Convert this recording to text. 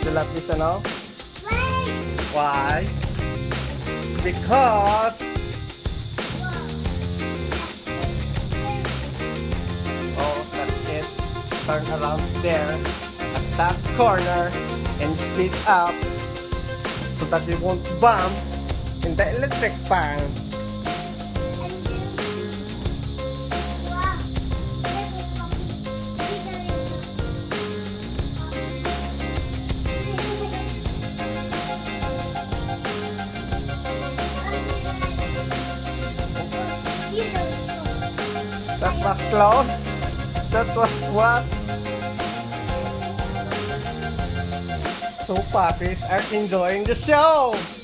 you love this ano? Wait. Why? Because oh, that's it. Turn around there at that corner and speed up so that you won't bump in the electric fan. That was close. That was what? So puppies are enjoying the show.